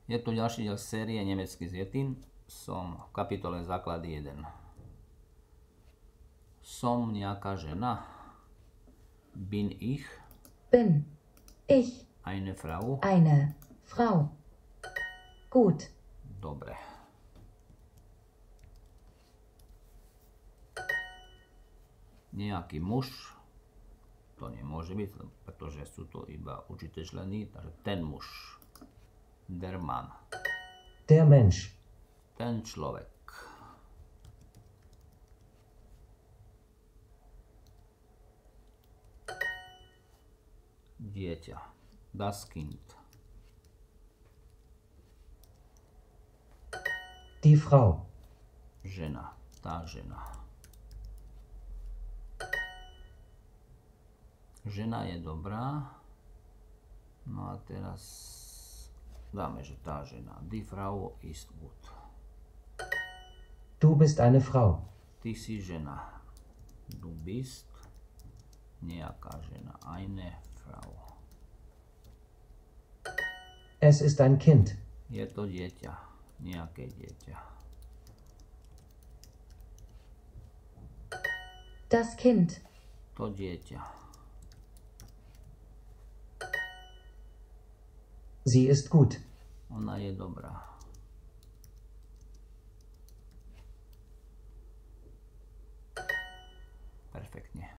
Je tu ďalší diel série Nemecký zjetin. Som v kapitole Základy 1. Som nejaká žena. Bin ich. Bin ich Eine Frau. eine Frau. Gut. Dobre. Nejaký muž. To nemôže byť, pretože sú to iba určité členy. Takže ten muž. Der Mann. Der Mensch. Ten človek. Dieťa. Das Kind. Die Frau. Žena. Tá žena. Žena je dobrá. No a teraz dáme, že tá žena. Die Frau ist gut. Du bist eine Frau. Ty si žena. Du bist nejaká žena. Eine Frau. Es ist ein Kind. Je to dieťa. Nejaké dieťa. Das Kind. To dieťa. Sie ist gut. Ona je dobrá.